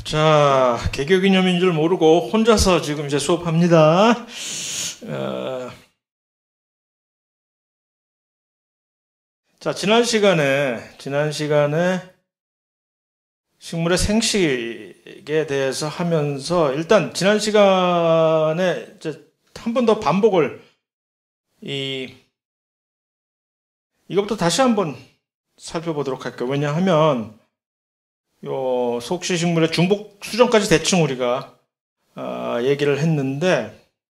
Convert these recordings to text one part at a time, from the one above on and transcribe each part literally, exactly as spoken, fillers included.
자, 개교 기념인 줄 모르고 혼자서 지금 이제 수업합니다. 어, 자, 지난 시간에, 지난 시간에 식물의 생식에 대해서 하면서 일단 지난 시간에 이제 한 번 더 반복을 이 이것부터 다시 한번 살펴보도록 할게요. 왜냐하면 요 속시식물의 중복 수정까지 대충 우리가 어, 얘기를 했는데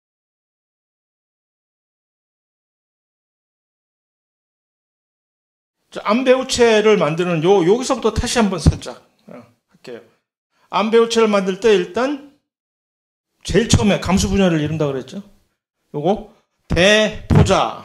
암배우체를 만드는 요 여기서부터 다시 한번 살짝 어, 할게요. 암배우체를 만들 때 일단 제일 처음에 감수 분열을 이룬다 그랬죠. 요거 대포자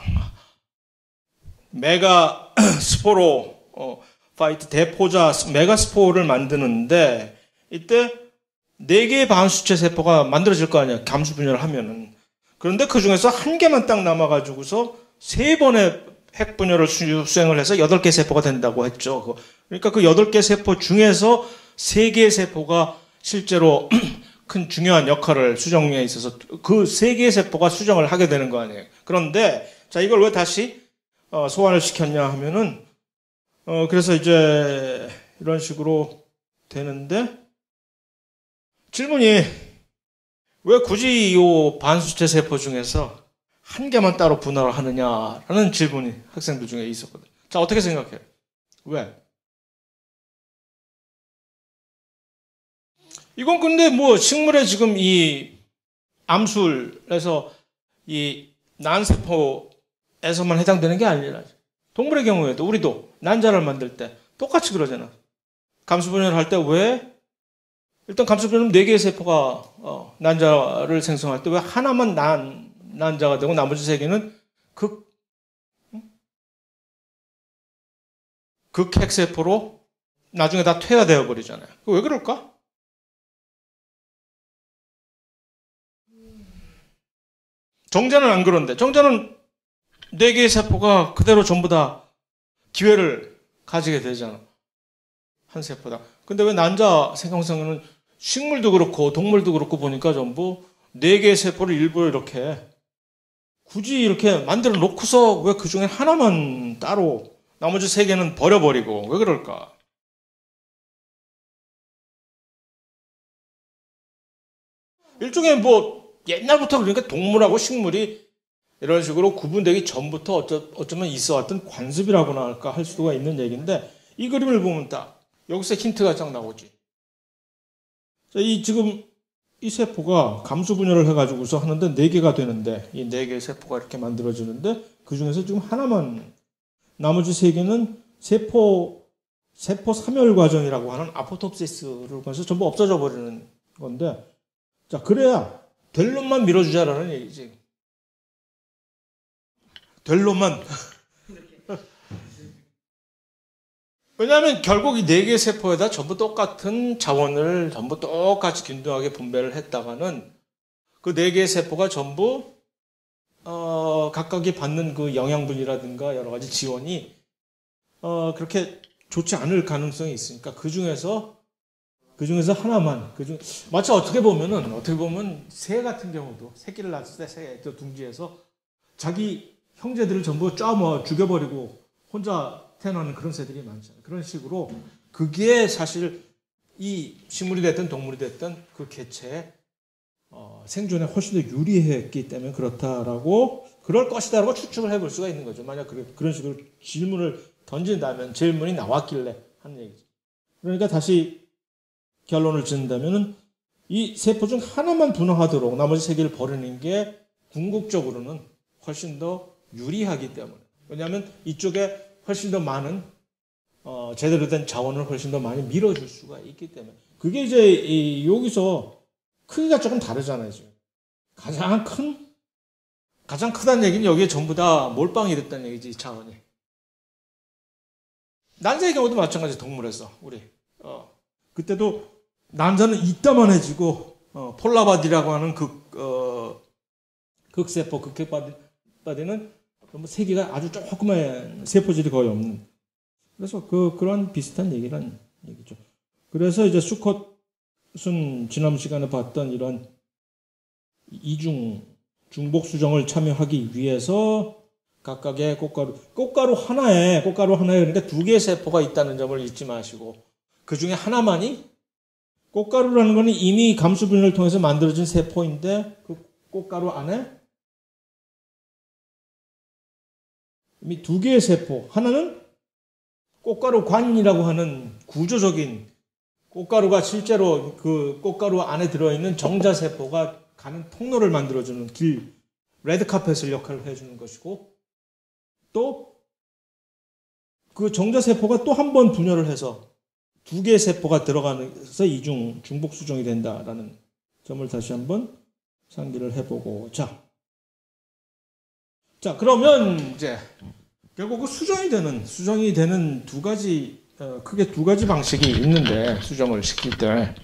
메가 스포로 어, 파이트 대포자 메가스포를 만드는데 이때 네 개의 반수체 세포가 만들어질 거 아니야. 감수 분열을 하면은. 그런데 그 중에서 한 개만 딱 남아가지고서 세 번의 핵 분열을 수행을 해서 여덟 개 세포가 된다고 했죠. 그러니까 그 여덟 개 세포 중에서 세 개의 세포가 실제로 큰 중요한 역할을 수정에 있어서 그 세 개의 세포가 수정을 하게 되는 거 아니에요. 그런데 자 이걸 왜 다시 어, 소환을 시켰냐 하면은 어 그래서 이제 이런 식으로 되는데 질문이 왜 굳이 이 반수체 세포 중에서 한 개만 따로 분할을 하느냐라는 질문이 학생들 중에 있었거든요. 자 어떻게 생각해요? 왜? 이건 근데 뭐 식물의 지금 이 암술에서 이 난세포에서만 해당되는 게 아니라 동물의 경우에도 우리도 난자를 만들 때 똑같이 그러잖아. 감수분열을 할 때 왜 일단 감수분열은 네 개의 세포가 어, 난자를 생성할 때 왜 하나만 난 난자가 되고 나머지 세 개는 극 극핵세포로 나중에 다 퇴화되어 버리잖아요. 왜 그럴까? 정자는 안 그런데 정자는 네 개의 세포가 그대로 전부 다 기회를 가지게 되잖아. 한 세포다. 근데 왜 난자 생성성은 식물도 그렇고 동물도 그렇고 보니까 전부 네 개의 세포를 일부러 이렇게 굳이 이렇게 만들어 놓고서 왜 그 중에 하나만 따로 나머지 세 개는 버려버리고 왜 그럴까? 일종의 뭐 옛날부터 그러니까 동물하고 식물이 이런 식으로 구분되기 전부터 어쩌, 어쩌면 있어왔던 관습이라고나 할까 할 수가 있는 얘기인데 이 그림을 보면 딱 여기서 힌트가 쫙 나오지. 자, 이 지금 이 세포가 감수 분열을 해가지고서 하는데 네 개가 되는데 이 네 개의 세포가 이렇게 만들어지는데 그 중에서 지금 하나만 나머지 세 개는 세포 세포 사멸 과정이라고 하는 아포톱시스를 통해서 전부 없어져 버리는 건데 자 그래야 될 놈만 밀어주자라는 얘기지. 될 놈만. 왜냐하면 결국 이 네 개의 세포에다 전부 똑같은 자원을 전부 똑같이 균등하게 분배를 했다가는 그 네 개의 세포가 전부 어, 각각이 받는 그 영양분이라든가 여러 가지 지원이 어, 그렇게 좋지 않을 가능성이 있으니까 그 중에서 그 중에서 하나만 그 중 마치 어떻게 보면은 어떻게 보면 새 같은 경우도 새끼를 낳았을 때 새 둥지에서 자기 형제들을 전부 쫙 죽여버리고 혼자 태어나는 그런 새들이 많잖아요. 그런 식으로 그게 사실 이 식물이 됐든 동물이 됐든 그 개체의 어, 생존에 훨씬 더 유리했기 때문에 그렇다라고 그럴 것이다라고 추측을 해볼 수가 있는 거죠. 만약 그래, 그런 식으로 질문을 던진다면 질문이 나왔길래 하는 얘기죠. 그러니까 다시 결론을 짓는다면은 이 세포 중 하나만 분화하도록 나머지 세 개를 버리는 게 궁극적으로는 훨씬 더 유리하기 때문에. 왜냐하면 이쪽에 훨씬 더 많은 어, 제대로 된 자원을 훨씬 더 많이 밀어줄 수가 있기 때문에. 그게 이제 이, 여기서 크기가 조금 다르잖아요. 지금. 가장 큰 가장 크다는 얘기는 여기에 전부 다 몰빵이 됐다는 얘기지. 이 차원이. 난자의 경우도 마찬가지. 동물에서 우리 어, 그때도 난자는 이따만해지고 어, 폴라바디라고 하는 극, 어, 극세포, 극핵바디는 세 개가 아주 조그만 세포질이 거의 없는. 그래서 그, 그런 비슷한 얘기란 얘기죠. 그래서 이제 수컷 이것은 지난 시간에 봤던 이런 이중 중복 수정을 참여하기 위해서 각각의 꽃가루, 꽃가루 하나에, 꽃가루 하나에 그러니까 두 개의 세포가 있다는 점을 잊지 마시고 그 중에 하나만이 꽃가루라는 것은 이미 감수분열을 통해서 만들어진 세포인데 그 꽃가루 안에 이미 두 개의 세포, 하나는 꽃가루관이라고 하는 구조적인 꽃가루가 실제로 그 꽃가루 안에 들어있는 정자세포가 가는 통로를 만들어주는 길, 레드카펫을 역할을 해주는 것이고 또 그 정자세포가 또 한 번 분열을 해서 두 개의 세포가 들어가면서 이중 중복 수정이 된다라는 점을 다시 한번 상기를 해보고 자, 자 그러면 이제 결국 그 수정이 되는 수정이 되는 두 가지 어, 크게 두 가지 방식이 있는데 수정을 시킬 때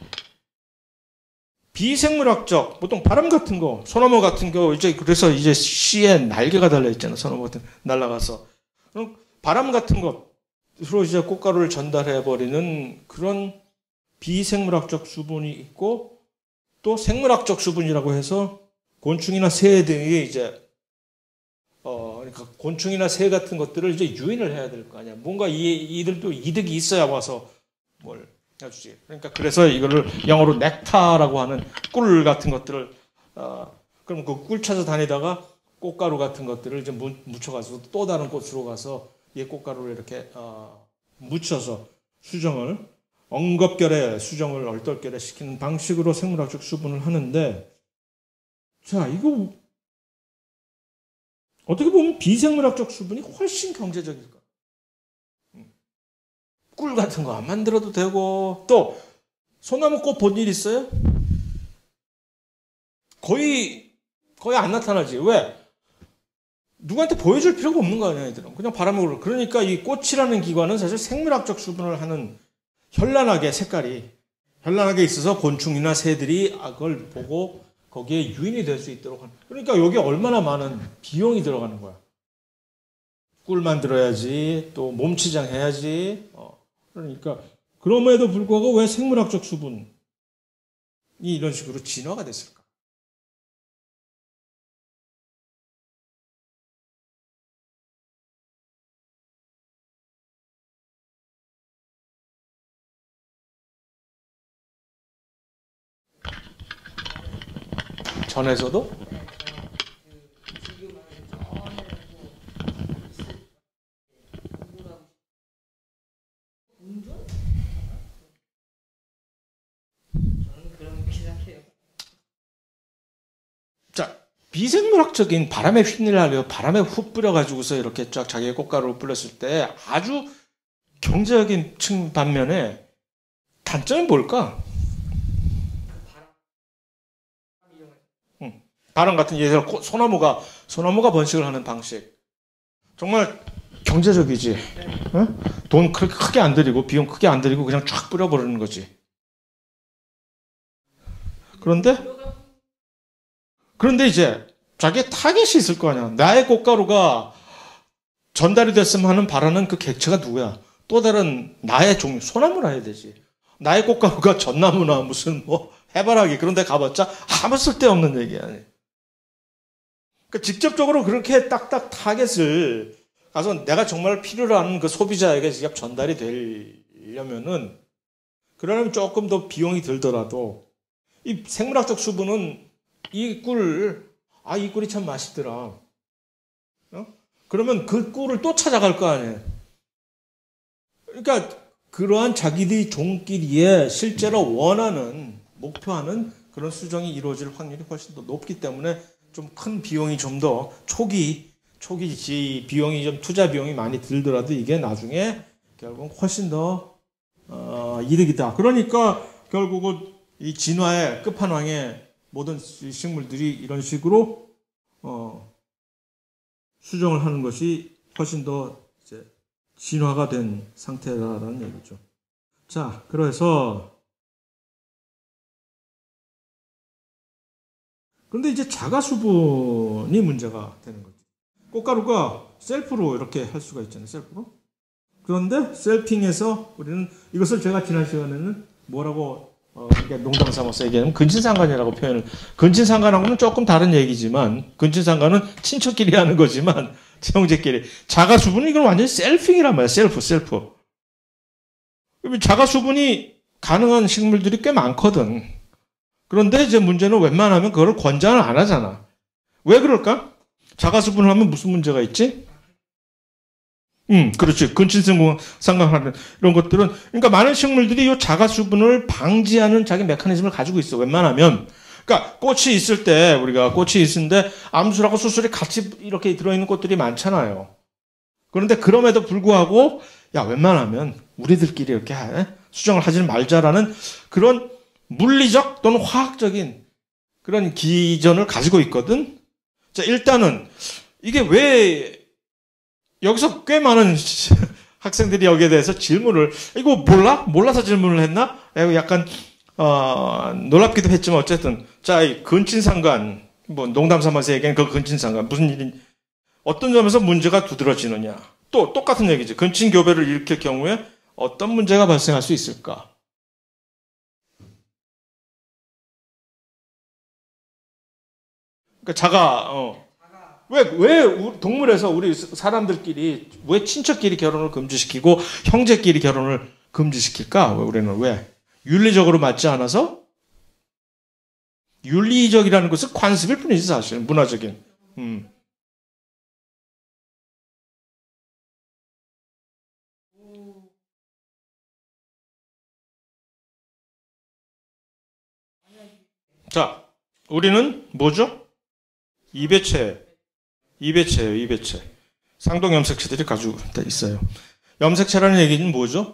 비생물학적 보통 바람 같은 거 소나무 같은 거 이제 그래서 이제 씨에 날개가 달려 있잖아 소나무 같은 날아가서 그럼 바람 같은 것으로 이제 꽃가루를 전달해 버리는 그런 비생물학적 수분이 있고 또 생물학적 수분이라고 해서 곤충이나 새 등이 이제 어 그러니까 곤충이나 새 같은 것들을 이제 유인을 해야 될 거 아니야. 뭔가 이 이들도 이득이 있어야 와서 뭘 해주지. 그러니까 그래서 이거를 영어로 넥타라고 하는 꿀 같은 것들을 어 그럼 그 꿀 찾아 다니다가 꽃가루 같은 것들을 이제 묻혀가지고 또 다른 꽃으로 가서 이 꽃가루를 이렇게 어 묻혀서 수정을 엉겁결에 수정을 얼떨결에 시키는 방식으로 생물학적 수분을 하는데 자 이거 어떻게 보면 비생물학적 수분이 훨씬 경제적일까? 꿀 같은 거 안 만들어도 되고 또 소나무 꽃 본 일 있어요? 거의 거의 안 나타나지. 왜? 누구한테 보여줄 필요가 없는 거 아니야, 얘들은. 그냥 바람을 불어. 그러니까 이 꽃이라는 기관은 사실 생물학적 수분을 하는 현란하게 색깔이 현란하게 있어서 곤충이나 새들이 그걸 보고 거기에 유인이 될 수 있도록 하는. 그러니까 여기 얼마나 많은 비용이 들어가는 거야. 꿀 만들어야지, 또 몸치장 해야지. 어. 그러니까 그럼에도 불구하고 왜 생물학적 수분이 이런 식으로 진화가 됐을까? 전에서도? 자, 비생물학적인 바람에 휘날려 바람에 훅 뿌려가지고서 이렇게 쫙 자기의 꽃가루를 뿌렸을 때 아주 경제적인 층 반면에 단점이 뭘까? 응. 바람 같은 예를 들어 소나무가 소나무가 번식을 하는 방식 정말 경제적이지. 응? 돈 그렇게 크게 안 들이고 비용 크게 안 들이고 그냥 쫙 뿌려버리는 거지. 그런데 그런데 이제 자기의 타겟이 있을 거 아니야. 나의 꽃가루가 전달이 됐으면 하는 바라는 그 객체가 누구야? 또 다른 나의 종류, 소나무라 해야 되지. 나의 꽃가루가 전나무나 무슨 뭐 해바라기 그런 데 가봤자 아무 쓸데없는 얘기 아니야. 그러니까 직접적으로 그렇게 딱딱 타겟을 가서 내가 정말 필요로 하는 그 소비자에게 직접 전달이 되려면은 그러려면 조금 더 비용이 들더라도 이 생물학적 수분은 이 꿀, 아, 이 꿀이 참 맛있더라. 어? 그러면 그 꿀을 또 찾아갈 거 아니에요. 그러니까 그러한 자기들이 종끼리에 실제로 원하는, 목표하는 그런 수정이 이루어질 확률이 훨씬 더 높기 때문에 좀 큰 비용이 좀 더 초기, 초기 비용이 좀 투자 비용이 많이 들더라도 이게 나중에 결국 훨씬 더 어, 이득이다. 그러니까 결국은 이 진화의 끝판왕에 모든 식물들이 이런 식으로 어, 수정을 하는 것이 훨씬 더 이제 진화가 된 상태다라는 얘기죠. 자, 그래서 그런데 이제 자가 수분이 문제가 되는 거죠. 꽃가루가 셀프로 이렇게 할 수가 있잖아요. 셀프로. 그런데 셀핑에서 우리는 이것을 제가 지난 시간에는 뭐라고 어, 이게 농담 삼아서 얘기하면 근친상간이라고 표현을. 근친상간하고는 조금 다른 얘기지만, 근친상간은 친척끼리 하는 거지만, 형제끼리. 자가수분은 이건 완전히 셀핑이란 말이야. 셀프, 셀프. 자가수분이 가능한 식물들이 꽤 많거든. 그런데 이제 문제는 웬만하면 그걸 권장을 안 하잖아. 왜 그럴까? 자가수분을 하면 무슨 문제가 있지? 음, 그렇지. 근친상간하는 이런 것들은, 그러니까 많은 식물들이 이 자가수분을 방지하는 자기 메커니즘을 가지고 있어. 웬만하면. 그러니까 꽃이 있을 때, 우리가 꽃이 있는데 암술하고 수술이 같이 이렇게 들어있는 꽃들이 많잖아요. 그런데 그럼에도 불구하고, 야, 웬만하면 우리들끼리 이렇게 해? 수정을 하지 말자라는 그런 물리적 또는 화학적인 그런 기전을 가지고 있거든. 자, 일단은 이게 왜 여기서 꽤 많은 학생들이 여기에 대해서 질문을, 이거 몰라? 몰라서 질문을 했나? 약간 어, 놀랍기도 했지만 어쨌든 자, 이 근친상간, 뭐 농담 삼아서 얘기하는 그 근친상간 무슨 일인, 어떤 점에서 문제가 두드러지느냐. 또 똑같은 얘기지. 근친교배를 일으킬 경우에 어떤 문제가 발생할 수 있을까? 그러니까 자가 어. 왜, 왜 동물에서 우리 사람들끼리 왜 친척끼리 결혼을 금지시키고 형제끼리 결혼을 금지시킬까? 왜 우리는 왜? 윤리적으로 맞지 않아서? 윤리적이라는 것은 관습일 뿐이지 사실. 문화적인. 음. 자, 우리는 뭐죠? 이배체. 이배체예요, 이배체. 상동 염색체들이 가지고 있어요. 염색체라는 얘기는 뭐죠?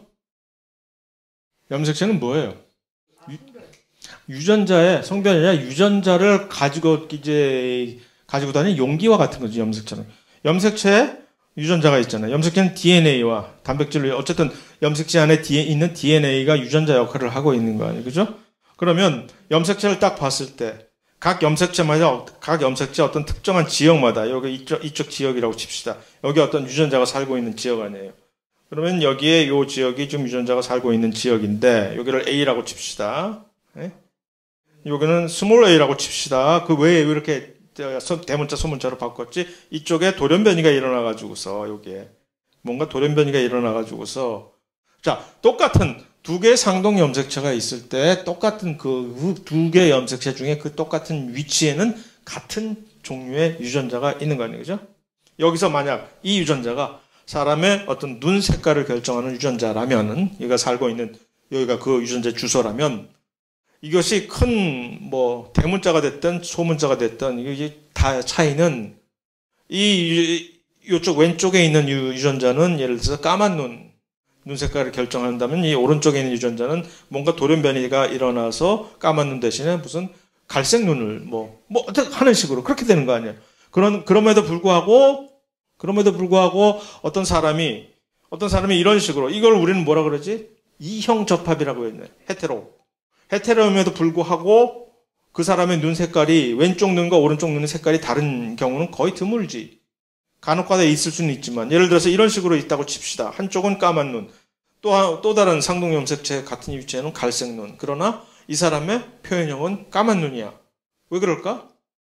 염색체는 뭐예요? 유, 전자의 성별이 아니라 유전자를 가지고 이제 가지고 다니는 용기와 같은 거죠, 염색체는. 염색체에 유전자가 있잖아요. 염색체는 디엔에이와 단백질로, 어쨌든 염색체 안에 있는 디엔에이가 유전자 역할을 하고 있는 거 아니에요, 그죠? 그러면 염색체를 딱 봤을 때 각 염색체마다, 각 염색체 어떤 특정한 지역마다, 여기 이쪽, 이쪽 지역이라고 칩시다. 여기 어떤 유전자가 살고 있는 지역 아니에요. 그러면 여기에 요 지역이 좀 유전자가 살고 있는 지역인데, 여기를 A라고 칩시다. 네? 여기는 스몰 a라고 칩시다. 그 왜 이렇게 대문자 소문자로 바꿨지? 이쪽에 돌연변이가 일어나가지고서, 여기에. 뭔가 돌연변이가 일어나가지고서, 자, 똑같은 두 개의 상동 염색체가 있을 때 똑같은 그 두 개의 염색체 중에 그 똑같은 위치에는 같은 종류의 유전자가 있는 거 아니에요, 그죠? 여기서 만약 이 유전자가 사람의 어떤 눈 색깔을 결정하는 유전자라면은, 얘가 살고 있는 여기가 그 유전자의 주소라면, 이것이 큰 뭐 대문자가 됐든 소문자가 됐든 이게 다 차이는, 이 이쪽 왼쪽에 있는 유전자는 예를 들어서 까만 눈 눈 색깔을 결정한다면, 이 오른쪽에 있는 유전자는 뭔가 돌연변이가 일어나서 까만 눈 대신에 무슨 갈색 눈을 뭐, 뭐, 하는 식으로 그렇게 되는 거 아니에요. 그런, 그럼에도 불구하고, 그럼에도 불구하고 어떤 사람이, 어떤 사람이 이런 식으로, 이걸 우리는 뭐라 그러지? 이형 접합이라고 했네. 헤테로. 헤테로임에도 불구하고 그 사람의 눈 색깔이 왼쪽 눈과 오른쪽 눈의 색깔이 다른 경우는 거의 드물지. 간혹가다 있을 수는 있지만, 예를 들어서 이런 식으로 있다고 칩시다. 한쪽은 까만 눈, 또, 또 다른 상동 염색체 같은 위치에는 갈색 눈. 그러나 이 사람의 표현형은 까만 눈이야. 왜 그럴까?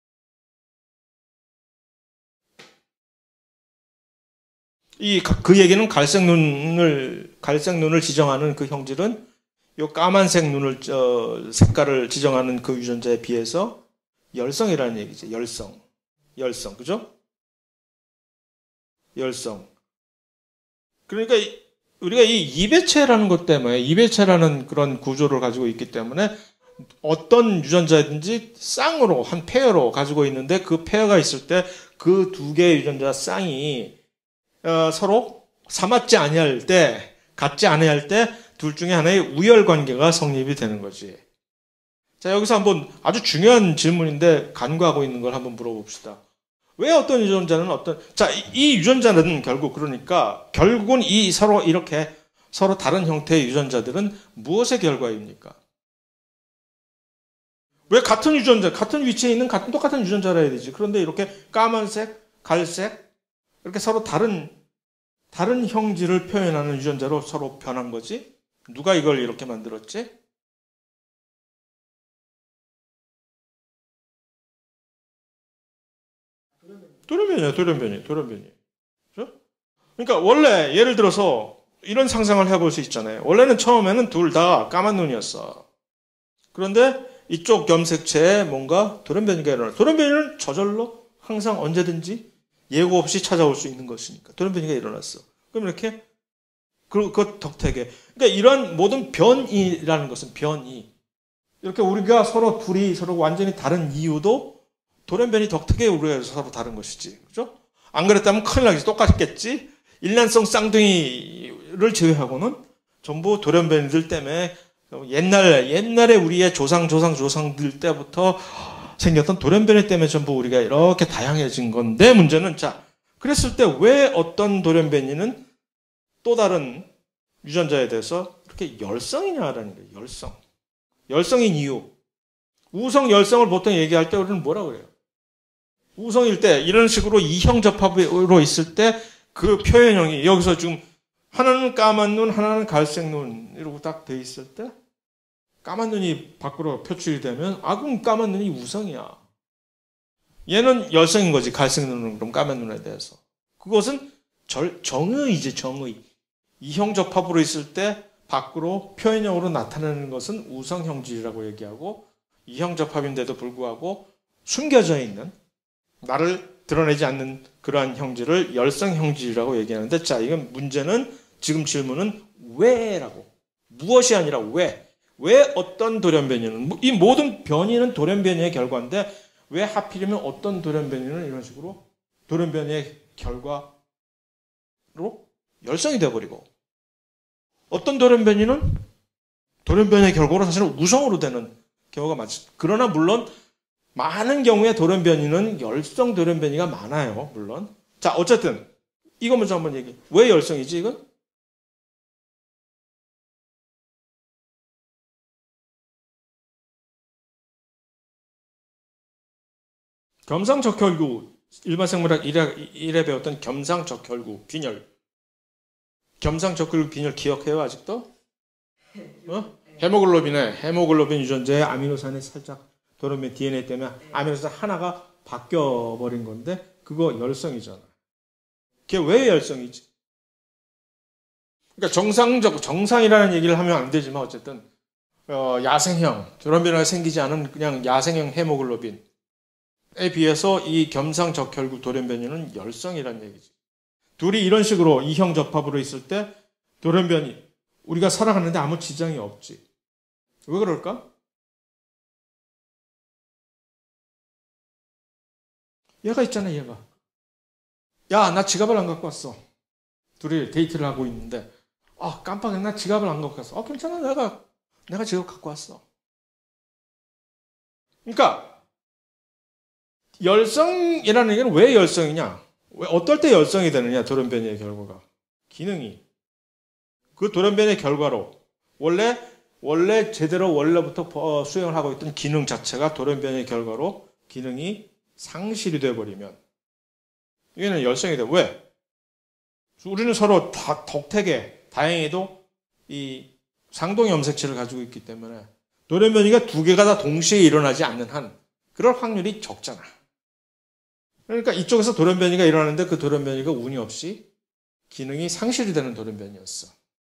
이, 그 얘기는 갈색 눈을, 갈색 눈을 지정하는 그 형질은 요 까만색 눈을, 저, 색깔을 지정하는 그 유전자에 비해서 열성이라는 얘기지. 열성. 열성. 그죠? 열성. 그러니까 우리가 이 이배체라는 것 때문에, 이배체라는 그런 구조를 가지고 있기 때문에 어떤 유전자든지 쌍으로, 한 페어로 가지고 있는데, 그 페어가 있을 때 그 두 개의 유전자 쌍이 어, 서로 사맞지 아니할 때, 같지 아니할 때 둘 중에 하나의 우열 관계가 성립이 되는 거지. 자, 여기서 한번 아주 중요한 질문인데 간과하고 있는 걸 한번 물어봅시다. 왜 어떤 유전자는 어떤, 자, 이 유전자는 결국, 그러니까 결국은 이 서로 이렇게 서로 다른 형태의 유전자들은 무엇의 결과입니까? 왜 같은 유전자, 같은 위치에 있는 같은 똑같은 유전자라 해야 되지. 그런데 이렇게 까만색, 갈색, 이렇게 서로 다른 다른 형질을 표현하는 유전자로 서로 변한 거지? 누가 이걸 이렇게 만들었지? 돌연변이야, 돌연변이, 돌연변이. 그렇죠? 그러니까 원래 예를 들어서 이런 상상을 해볼 수 있잖아요. 원래는 처음에는 둘 다 까만 눈이었어. 그런데 이쪽 염색체에 뭔가 돌연변이가 일어나. 돌연변이는 저절로 항상 언제든지 예고 없이 찾아올 수 있는 것이니까 돌연변이가 일어났어. 그럼 이렇게 그, 그 덕택에. 그러니까 이런 모든 변이라는 것은 변이. 이렇게 우리가 서로 둘이 서로 완전히 다른 이유도 돌연변이 덕택에 우리가 서로 다른 것이지. 그죠? 안 그랬다면 큰일 나겠지. 똑같겠지? 일란성 쌍둥이를 제외하고는 전부 돌연변이들 때문에 옛날, 옛날에 우리의 조상, 조상, 조상들 때부터 생겼던 돌연변이 때문에 전부 우리가 이렇게 다양해진 건데 문제는 자, 그랬을 때 왜 어떤 돌연변이는 또 다른 유전자에 대해서 그렇게 열성이냐라는 거예요. 열성. 열성인 이유. 우성 열성을 보통 얘기할 때 우리는 뭐라 그래요? 우성일 때 이런 식으로 이형접합으로 있을 때 그 표현형이 여기서 지금 하나는 까만 눈, 하나는 갈색 눈 이러고 딱 돼 있을 때 까만 눈이 밖으로 표출이 되면 아 그럼 까만 눈이 우성이야. 얘는 열성인 거지. 갈색 눈은 그럼 까만 눈에 대해서. 그것은 절, 정의이지 정의. 이형접합으로 있을 때 밖으로 표현형으로 나타나는 것은 우성형질이라고 얘기하고 이형접합인데도 불구하고 숨겨져 있는 나를 드러내지 않는 그러한 형질을 열성형질이라고 얘기하는데 자 이건 문제는 지금 질문은 왜라고 무엇이 아니라 왜 왜 어떤 돌연변이는 이 모든 변이는 돌연변이의 결과인데 왜 하필이면 어떤 돌연변이는 이런 식으로 돌연변이의 결과로 열성이 되어버리고 어떤 돌연변이는 돌연변이의 결과로 사실은 우성으로 되는 경우가 많죠. 그러나 물론 많은 경우에 돌연변이는 열성 돌연변이가 많아요. 물론. 자 어쨌든 이거 먼저 한번 얘기해. 왜 열성이지 이건? 겸상적혈구 일반 생물학 일에 배웠던 겸상적혈구 균열. 겸상적혈구 균열 기억해요 아직도? 어? 헤모글로빈에 헤모글로빈 유전자의 아미노산이 살짝 돌연변이 디엔에이 때문에 아미노산 하나가 바뀌어 버린 건데 그거 열성이잖아. 그게 왜 열성이지? 그러니까 정상적 정상이라는 얘기를 하면 안 되지만 어쨌든 어, 야생형 돌연변이가 생기지 않은 그냥 야생형 헤모글로빈에 비해서 이 겸상적혈구 돌연변이는 열성이라는 얘기지. 둘이 이런 식으로 이형 접합으로 있을 때 돌연변이 우리가 살아가는데 아무 지장이 없지. 왜 그럴까? 얘가 있잖아, 얘가. 야, 나 지갑을 안 갖고 왔어. 둘이 데이트를 하고 있는데, 아, 깜빡이야, 나 지갑을 안 갖고 왔어. 아, 괜찮아, 내가, 내가 지갑 갖고 왔어. 그러니까, 열성이라는 얘기는 왜 열성이냐? 왜, 어떨 때 열성이 되느냐, 돌연변이의 결과가. 기능이. 그 돌연변이의 결과로, 원래, 원래 제대로 원래부터 수행을 하고 있던 기능 자체가 돌연변이의 결과로 기능이 상실이 되어버리면 이게는 열성이 돼. 왜? 우리는 서로 다 덕택에 다행히도 이 상동 염색체를 가지고 있기 때문에 돌연변이가 두 개가 다 동시에 일어나지 않는 한 그럴 확률이 적잖아. 그러니까 이쪽에서 돌연변이가 일어나는데 그 돌연변이가 운이 없이 기능이 상실이 되는 돌연변이였어.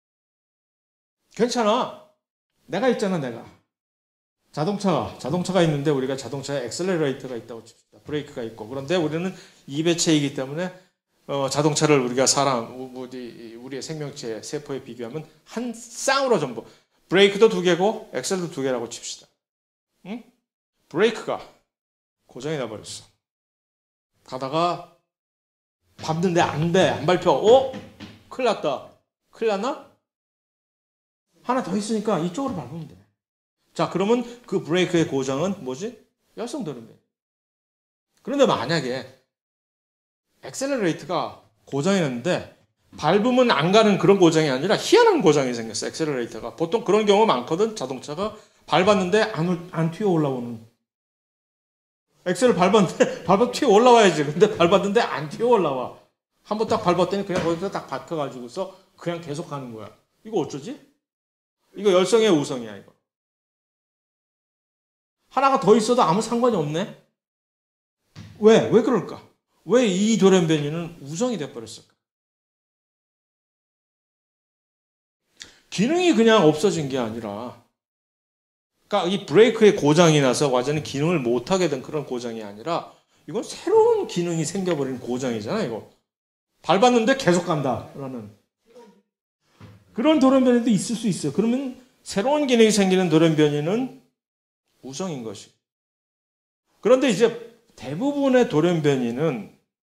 괜찮아. 내가 있잖아, 내가. 자동차가, 자동차가 있는데 우리가 자동차에 엑셀러레이터가 있다고 칩시다. 브레이크가 있고. 그런데 우리는 이배체이기 때문에 어, 자동차를 우리가 사람, 우리, 우리의 생명체, 세포에 비교하면 한 쌍으로 전부. 브레이크도 두 개고 엑셀도 두 개라고 칩시다. 응? 브레이크가 고장이 나버렸어. 가다가 밟는데 안 돼. 안 밟혀. 어? 큰일 났다. 큰일 났나? 하나 더 있으니까 이쪽으로 밟으면 돼. 자, 그러면 그 브레이크의 고장은 뭐지? 열성 돌연변이. 그런데 만약에 엑셀러레이터가 고장이 났는데 밟으면 안 가는 그런 고장이 아니라 희한한 고장이 생겼어. 엑셀러레이터가. 보통 그런 경우 많거든. 자동차가 밟았는데 안, 안 튀어 올라오는. 엑셀을 밟았는데 밟아 튀어 올라와야지. 근데 밟았는데 안 튀어 올라와. 한번 딱 밟았더니 그냥 거기서 딱 박혀가지고서 그냥 계속 가는 거야. 이거 어쩌지? 이거 열성이야, 우성이야, 이거. 하나가 더 있어도 아무 상관이 없네? 왜? 왜 그럴까? 왜 이 돌연변이는 우성이 돼버렸을까? 기능이 그냥 없어진 게 아니라, 그러니까 이 브레이크의 고장이 나서 완전히 기능을 못하게 된 그런 고장이 아니라, 이건 새로운 기능이 생겨버린 고장이잖아요, 이거. 밟았는데 계속 간다라는 그런 돌연변이도 있을 수 있어요. 그러면 새로운 기능이 생기는 돌연변이는 우성인 것이. 그런데 이제 대부분의 돌연변이는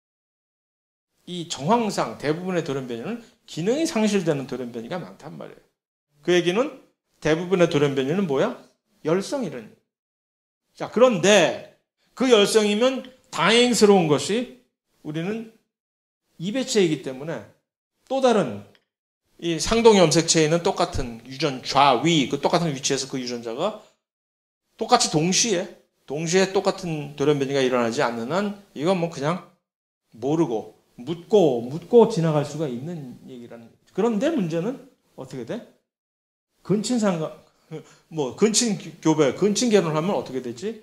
이 정황상 대부분의 돌연변이는 기능이 상실되는 돌연변이가 많단 말이에요. 그 얘기는 대부분의 돌연변이는 뭐야? 열성이라는. 자, 그런데 그 열성이면 다행스러운 것이 우리는 이배체이기 때문에 또 다른 이 상동 염색체에는 똑같은 유전 좌위, 그 똑같은 위치에서 그 유전자가 똑같이 동시에 동시에 똑같은 돌연변이가 일어나지 않는 한 이건 뭐 그냥 모르고 묻고 묻고 지나갈 수가 있는 얘기라는 거죠. 그런데 문제는 어떻게 돼? 근친상간 뭐 근친 교배, 근친 결혼하면 어떻게 되지?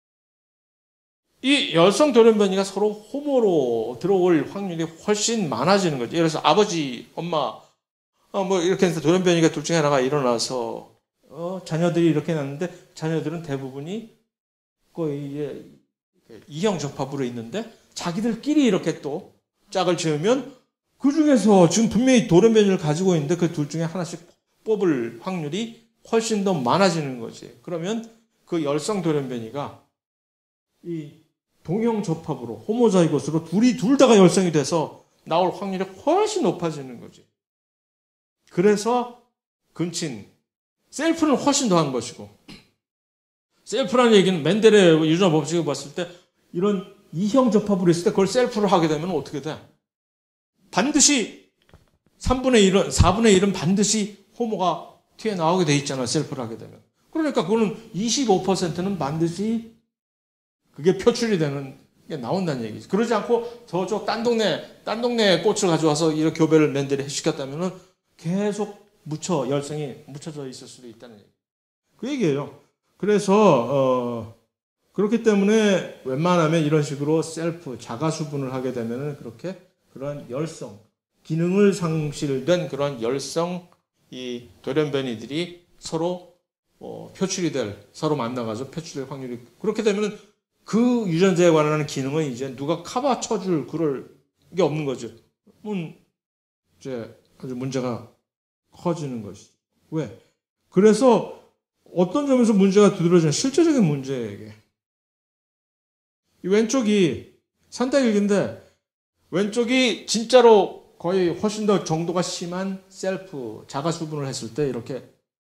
이 열성 돌연변이가 서로 호모로 들어올 확률이 훨씬 많아지는 거죠. 예를 들어서 아버지, 엄마, 어, 뭐 이렇게 해서 돌연변이가 둘 중에 하나가 일어나서 어, 자녀들이 이렇게 났는데 자녀들은 대부분이 거의 이제 이형 접합으로 있는데 자기들끼리 이렇게 또 짝을 지으면 그 중에서 지금 분명히 돌연변이를 가지고 있는데 그 둘 중에 하나씩 뽑을 확률이 훨씬 더 많아지는 거지. 그러면 그 열성 돌연변이가 이 동형 접합으로 호모자이고스로 둘이 둘 다가 열성이 돼서 나올 확률이 훨씬 높아지는 거지. 그래서 근친 셀프는 훨씬 더한 것이고, 셀프라는 얘기는 맨델의 유전 법칙을 봤을 때 이런 이형 접합으로 있을 때 그걸 셀프로 하게 되면 어떻게 돼? 반드시 삼분의 일은 사분의 일은 반드시 호모가 튀어나오게 돼 있잖아, 셀프를 하게 되면. 그러니까 그거는 이십오 퍼센트는 반드시 그게 표출이 되는 게 나온다는 얘기지. 그러지 않고 저쪽 딴 동네 딴 동네 꽃을 가져와서 이렇게 교배를 맨델이 시켰다면은 계속 묻혀 열성이 묻혀져 있을 수도 있다는 얘기. 그 얘기예요. 그래서 어, 그렇기 때문에 웬만하면 이런 식으로 셀프 자가 수분을 하게 되면은 그렇게 그런 열성 기능을 상실된 그런 열성 이 돌연변이들이 서로 어, 표출이 될 서로 만나가지고 표출될 확률이 그렇게 되면은 그 유전자에 관한 기능은 이제 누가 카바 쳐줄 그럴 게 없는 거죠. 문 이제 아주 문제가 커지는 것이죠. 왜? 그래서 어떤 점에서 문제가 두드러지는 실제적인 문제예요, 이게. 이 왼쪽이 산다일기인데 왼쪽이 진짜로 거의 훨씬 더 정도가 심한 셀프 자가 수분을 했을 때 이렇게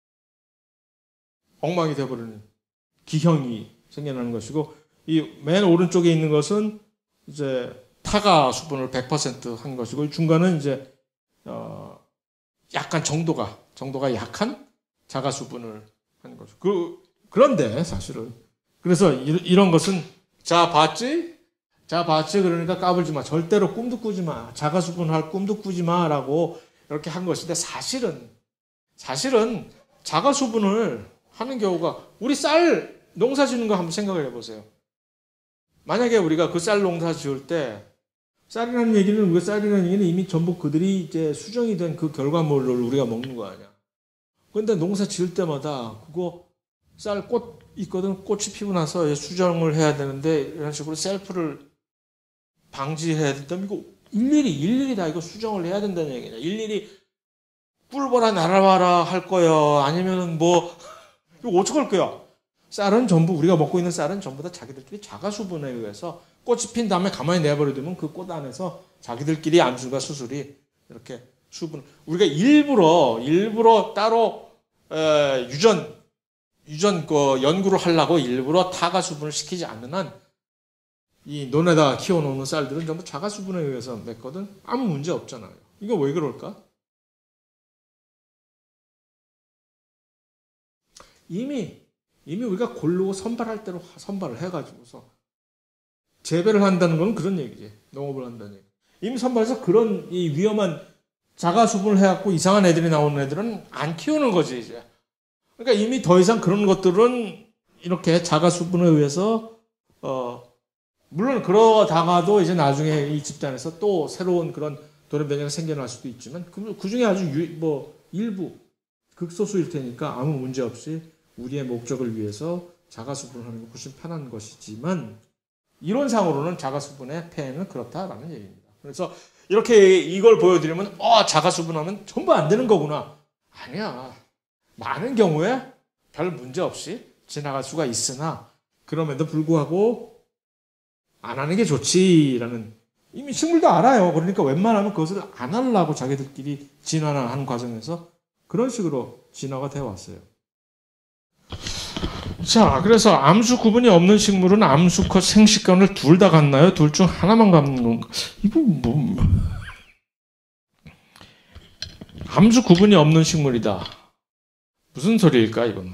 엉망이 되어버리는 기형이 생겨나는 것이고 이 맨 오른쪽에 있는 것은 이제 타가 수분을 백 퍼센트 한 것이고 중간은 이제 어 약간 정도가 정도가 약한 자가 수분을 한 거죠. 그 그런데 사실은 그래서 이, 이런 것은 자 봤지? 자 봤지? 그러니까 까불지 마. 절대로 꿈도 꾸지 마. 자가 수분할 꿈도 꾸지 마라고 이렇게 한 것인데 사실은 사실은 자가 수분을 하는 경우가 우리 쌀 농사 짓는 거 한번 생각을 해보세요. 만약에 우리가 그 쌀 농사 지을 때 쌀이라는 얘기는 우리가 쌀이라는 얘기는 이미 전부 그들이 이제 수정이 된 그 결과물을 우리가 먹는 거 아니야. 그런데 농사 지을 때마다 그거 쌀 꽃 있거든. 꽃이 피고 나서 수정을 해야 되는데 이런 식으로 셀프를 방지해야 된다면 이거 일일이 일일이 다 이거 수정을 해야 된다는 얘기냐. 일일이 꿀보라 날아와라 할 거야. 아니면은 뭐 이거 어떡할 거야. 쌀은 전부 우리가 먹고 있는 쌀은 전부 다 자기들끼리 자가 수분에 의해서 꽃이 핀 다음에 가만히 내버려두면 그 꽃 안에서 자기들끼리 암술과 수술이 이렇게 수분 우리가 일부러 일부러 따로 에, 유전 유전 그 연구를 하려고 일부러 타가 수분을 시키지 않는 한 이 논에다 키워놓는 쌀들은 전부 자가 수분에 의해서 맺거든. 아무 문제 없잖아요. 이거 왜 그럴까? 이미 이미 우리가 고르고 선발할 대로 선발을 해가지고서 재배를 한다는 건 그런 얘기지. 농업을 한다는 얘기. 이미 선발해서 그런 이 위험한 자가 수분을 해갖고 이상한 애들이 나오는 애들은 안 키우는 거지 이제. 그러니까 이미 더 이상 그런 것들은 이렇게 자가 수분에 의해서 어 물론 그러다가도 이제 나중에 이 집단에서 또 새로운 그런 돌연변이가 생겨날 수도 있지만 그, 그 중에 아주 유, 뭐 일부 극소수일 테니까 아무 문제 없이 우리의 목적을 위해서 자가수분하는 게 훨씬 편한 것이지만 이론상으로는 자가수분의 폐해는 그렇다라는 얘기입니다. 그래서 이렇게 이걸 보여드리면 어 자가수분하면 전부 안 되는 거구나. 아니야. 많은 경우에 별 문제 없이 지나갈 수가 있으나 그럼에도 불구하고 안 하는 게 좋지라는 이미 식물도 알아요. 그러니까 웬만하면 그것을 안 하려고 자기들끼리 진화하는 과정에서 그런 식으로 진화가 되어 왔어요. 자, 그래서 암수 구분이 없는 식물은 암수컷 생식관을 둘 다 갖나요? 둘 중 하나만 갖는 건가? 이거 뭐 암수 구분이 없는 식물이다. 무슨 소리일까 이건?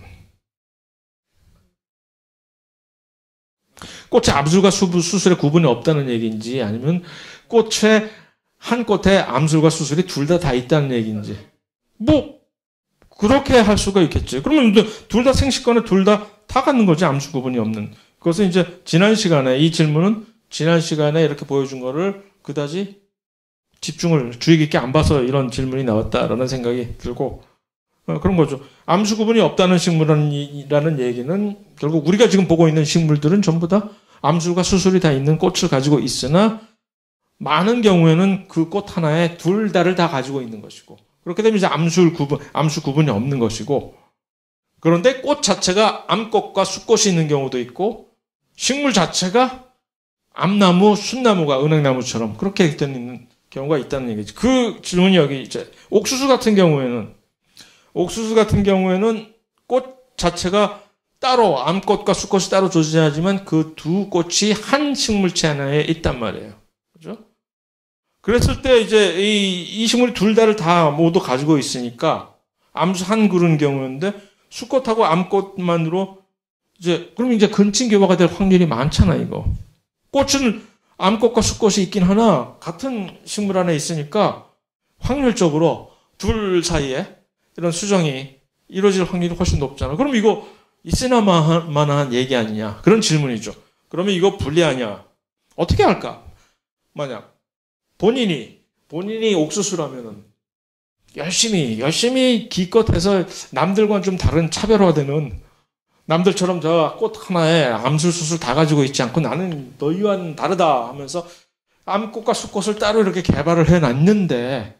꽃의 암술과 수술의 구분이 없다는 얘기인지 아니면 꽃의 한 꽃에 암술과 수술이 둘 다 다 있다는 얘기인지 뭐 그렇게 할 수가 있겠지. 그러면 둘 다 생식관에 둘 다 다 갖는 거지. 암수 구분이 없는. 그것은 이제 지난 시간에 이 질문은 지난 시간에 이렇게 보여준 거를 그다지 집중을 주의 깊게 안 봐서 이런 질문이 나왔다라는 생각이 들고 어, 그런 거죠. 암수 구분이 없다는 식물이라는 얘기는 결국 우리가 지금 보고 있는 식물들은 전부 다 암술과 수술이 다 있는 꽃을 가지고 있으나 많은 경우에는 그 꽃 하나에 둘 다를 다 가지고 있는 것이고 그렇게 되면 이제 암술 구분, 암수 구분이 없는 것이고 그런데 꽃 자체가 암꽃과 숫꽃이 있는 경우도 있고 식물 자체가 암나무, 숫나무가 은행나무처럼 그렇게 되는 경우가 있다는 얘기죠. 그 질문이 여기 이제 옥수수 같은 경우에는 옥수수 같은 경우에는 꽃 자체가 따로 암꽃과 숫꽃이 따로 존재하지만 그 두 꽃이 한 식물체 하나에 있단 말이에요. 그죠? 그랬을 때 이제 이, 이 식물 둘 다를 다 모두 가지고 있으니까 암수 한 그루인 경우인데 숫꽃하고 암꽃만으로 이제 그럼 이제 근친교화가 될 확률이 많잖아 이거. 꽃은 암꽃과 숫꽃이 있긴 하나 같은 식물 안에 있으니까 확률적으로 둘 사이에 이런 수정이 이루어질 확률이 훨씬 높잖아. 그럼 이거 있으나 마나한 얘기 아니냐. 그런 질문이죠. 그러면 이거 불리하냐. 어떻게 할까? 만약 본인이 본인이 옥수수라면은 열심히 열심히 기껏 해서 남들과는 좀 다른 차별화되는 남들처럼 저 꽃 하나에 암술수술 다 가지고 있지 않고 나는 너희와는 다르다 하면서 암꽃과 숫꽃을 따로 이렇게 개발을 해놨는데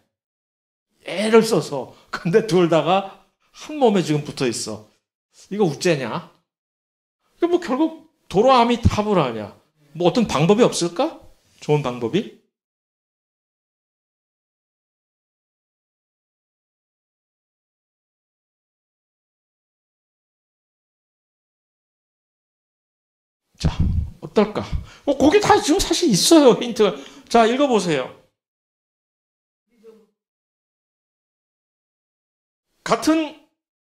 애를 써서 근데 둘 다가 한 몸에 지금 붙어 있어. 이거 우째냐? 이거 뭐 결국 도로암이 탑을 하냐? 뭐 어떤 방법이 없을까? 좋은 방법이? 자, 어떨까? 어, 거기 다 지금 사실 있어요, 힌트가. 자, 읽어보세요. 같은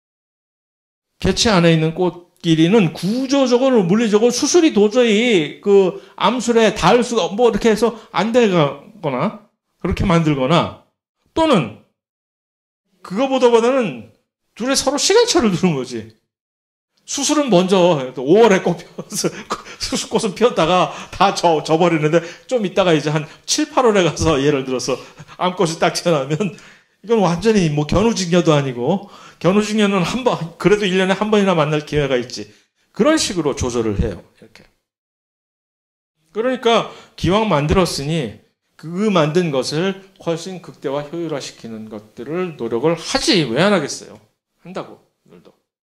개체 안에 있는 꽃끼리는 구조적으로, 물리적으로 수술이 도저히 그 암술에 닿을 수가, 뭐 이렇게 해서 안 되거나, 그렇게 만들거나, 또는 그거보다는 둘이 서로 시간차를 두는 거지. 수술은 먼저 오월에 꽃 피워서 수술꽃은 피웠다가 다 져, 져버리는데 좀 있다가 이제 한 칠, 팔월에 가서 예를 들어서 암꽃이 딱 튀어나오면 이건 완전히 뭐 견우직녀도 아니고 견우직녀는 한 번, 그래도 일 년에 한 번이나 만날 기회가 있지. 그런 식으로 조절을 해요. 이렇게. 그러니까 기왕 만들었으니 그 만든 것을 훨씬 극대화 효율화시키는 것들을 노력을 하지. 왜 안 하겠어요? 한다고. 오늘도.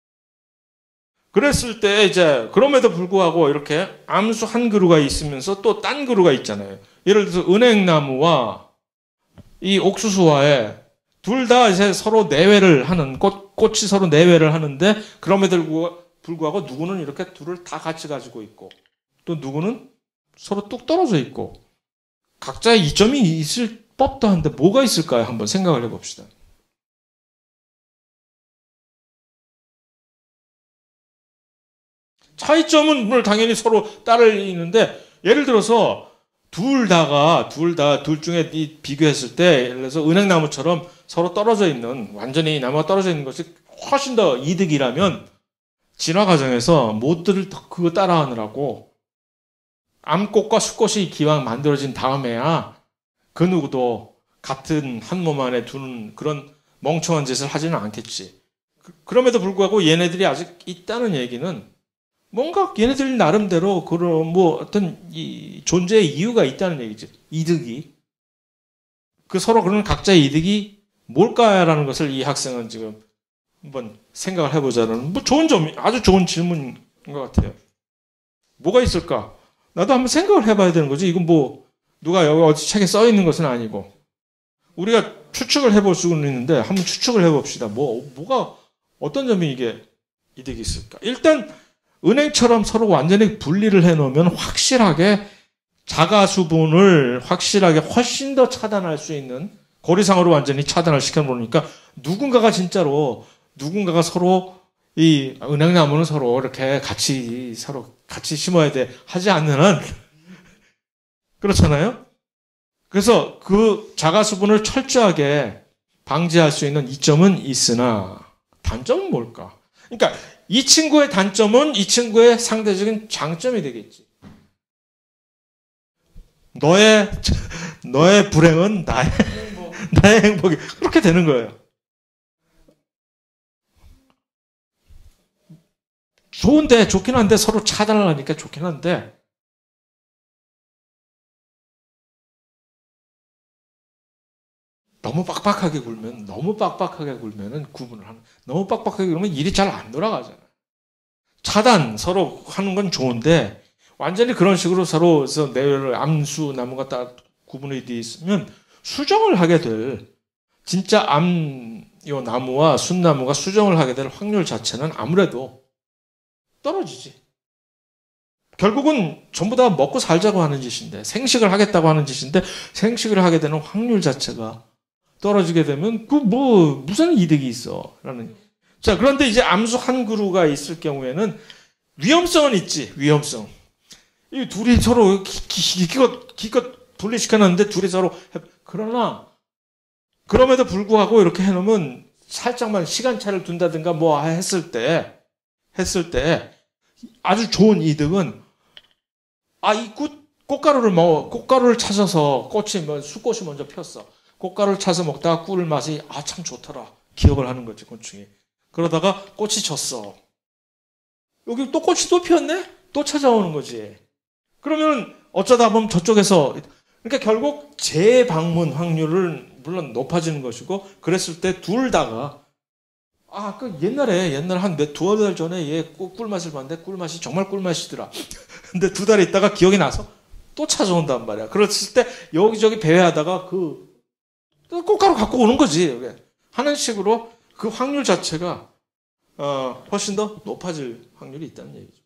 그랬을 때 이제 그럼에도 불구하고 이렇게 암수 한 그루가 있으면서 또 딴 그루가 있잖아요. 예를 들어서 은행나무와 이 옥수수와에 둘 다 이제 서로 내외를 하는 꽃, 꽃이 서로 내외를 하는데 그럼에도 불구하고 누구는 이렇게 둘을 다 같이 가지고 있고 또 누구는 서로 뚝 떨어져 있고 각자의 이점이 있을 법도 한데 뭐가 있을까요? 한번 생각을 해봅시다. 차이점은 당연히 서로 따르는데 예를 들어서 둘 다가 둘 다 둘 중에 비교했을 때 예를 들어서 은행나무처럼 서로 떨어져 있는 완전히 나무가 떨어져 있는 것이 훨씬 더 이득이라면 진화 과정에서 모두를 그거 따라하느라고 암꽃과 수꽃이 기왕 만들어진 다음에야 그 누구도 같은 한 몸 안에 두는 그런 멍청한 짓을 하지는 않겠지. 그럼에도 불구하고 얘네들이 아직 있다는 얘기는 뭔가 얘네들 나름대로 그런 뭐 어떤 이 존재의 이유가 있다는 얘기지. 이득이. 그 서로 그런 각자의 이득이 뭘까라는 것을 이 학생은 지금 한번 생각을 해보자는 뭐 좋은 점, 아주 좋은 질문인 것 같아요. 뭐가 있을까? 나도 한번 생각을 해봐야 되는 거지. 이건 뭐 누가 여기 어디 책에 써 있는 것은 아니고 우리가 추측을 해볼 수는 있는데 한번 추측을 해봅시다. 뭐 뭐가 어떤 점이 이게 이득이 있을까? 일단 은행처럼 서로 완전히 분리를 해놓으면 확실하게 자가수분을 확실하게 훨씬 더 차단할 수 있는 고리상으로 완전히 차단을 시켜놓으니까 누군가가 진짜로 누군가가 서로 이 은행나무는 서로 이렇게 같이 서로 같이 심어야 돼 하지 않는 한 그렇잖아요. 그래서 그 자가수분을 철저하게 방지할 수 있는 이점은 있으나 단점은 뭘까? 그러니까 이 친구의 단점은 이 친구의 상대적인 장점이 되겠지. 너의 너의 불행은 나의 행복. 나의 행복이 그렇게 되는 거예요. 좋은데 좋긴 한데 서로 차단을 하니까 좋긴 한데 너무 빡빡하게 굴면 너무 빡빡하게 굴면은 구분을 하는 너무 빡빡하게 굴면 일이 잘 안 돌아가잖아요. 차단 서로 하는 건 좋은데 완전히 그런 식으로 서로 내외를 암수 나무가 딱 구분이 되어 있으면 수정을 하게 될 진짜 암 요 나무와 순나무가 수정을 하게 될 확률 자체는 아무래도 떨어지지. 결국은 전부 다 먹고 살자고 하는 짓인데 생식을 하겠다고 하는 짓인데 생식을 하게 되는 확률 자체가 떨어지게 되면 그 뭐 무슨 이득이 있어 라는. 자, 그런데 이제 암수 한 그루가 있을 경우에는 위험성은 있지. 위험성. 이 둘이 서로 기껏 기껏 분리시켜놨는데 둘이 서로 해. 그러나 그럼에도 불구하고 이렇게 해놓으면 살짝만 시간차를 둔다든가 뭐 했을 때 했을 때 아주 좋은 이득은 아, 이 꽃, 꽃가루를 먹어 꽃가루를 찾아서 꽃이 뭐 수꽃이 먼저 폈어. 꽃가루를 찾아서 먹다가 꿀 맛이 아, 참 좋더라. 기억을 하는 거지, 곤충이. 그러다가 꽃이 졌어. 여기 또 꽃이 또 피었네? 또 찾아오는 거지. 그러면 어쩌다 보면 저쪽에서 그러니까 결국 재방문 확률은 물론 높아지는 것이고 그랬을 때 둘 다가 아, 그 옛날에 옛날 한 몇 두어 달 전에 얘 꿀맛을 봤는데 꿀맛이 정말 꿀맛이더라. 근데 두 달 있다가 기억이 나서 또 찾아온단 말이야. 그랬을 때 여기저기 배회하다가 그 꽃가루 갖고 오는 거지. 여기. 하는 식으로 그 확률 자체가 어, 훨씬 더 높아질 확률이 있다는 얘기죠.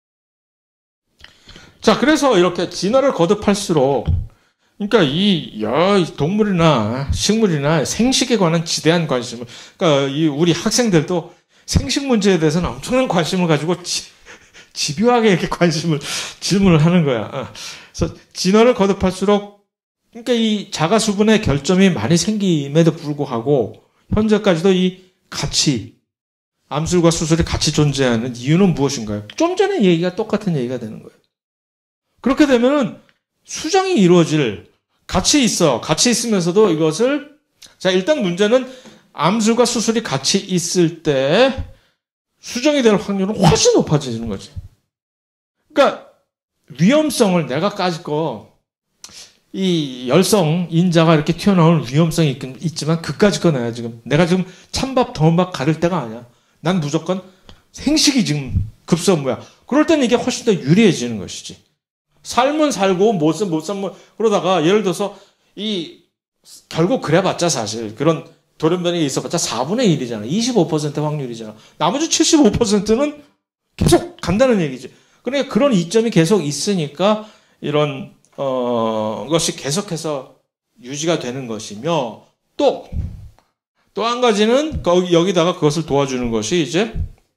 자, 그래서 이렇게 진화를 거듭할수록 그러니까 이, 야, 동물이나 식물이나 생식에 관한 지대한 관심을, 그러니까 이 우리 학생들도 생식 문제에 대해서는 엄청난 관심을 가지고 지, 집요하게 이렇게 관심을, 질문을 하는 거야. 그래서 진화를 거듭할수록, 그러니까 이 자가수분의 결점이 많이 생김에도 불구하고, 현재까지도 이 같이, 암술과 수술이 같이 존재하는 이유는 무엇인가요? 좀 전에 얘기가 똑같은 얘기가 되는 거예요. 그렇게 되면은, 수정이 이루어질, 같이 있어. 같이 있으면서도 이것을, 자, 일단 문제는 암술과 수술이 같이 있을 때 수정이 될 확률은 훨씬 높아지는 거지. 그러니까 위험성을 내가 까짓 거, 이 열성, 인자가 이렇게 튀어나오는 위험성이 있긴, 있지만 그까짓 거 내가 지금, 내가 지금 찬밥, 더운밥 가릴 때가 아니야. 난 무조건 생식이 지금 급선무야. 그럴 때는 이게 훨씬 더 유리해지는 것이지. 삶은 살고 못은 못 살면 그러다가 예를 들어서 이 결국 그래봤자 사실 그런 돌연변이가 있어봤자 사분의 일이잖아. 이십오 퍼센트 확률이잖아. 나머지 칠십오 퍼센트는 계속 간다는 얘기지. 그러니까 그런 이점이 계속 있으니까 이런 어 것이 계속해서 유지가 되는 것이며 또 또 한 가지는 거기 여기다가 그것을 도와주는 것이 이제